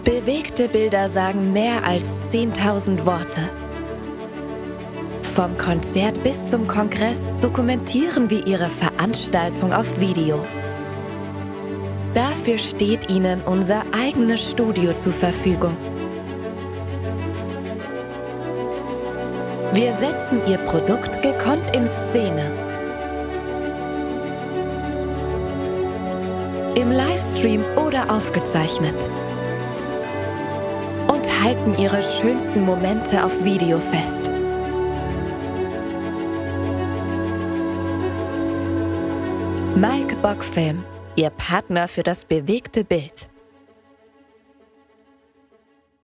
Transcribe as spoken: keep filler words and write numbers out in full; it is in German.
Bewegte Bilder sagen mehr als zehntausend Worte. Vom Konzert bis zum Kongress dokumentieren wir Ihre Veranstaltung auf Video. Dafür steht Ihnen unser eigenes Studio zur Verfügung. Wir setzen Ihr Produkt gekonnt in Szene. Im Livestream oder aufgezeichnet. Und halten Ihre schönsten Momente auf Video fest. Mike Bock Film, Ihr Partner für das bewegte Bild.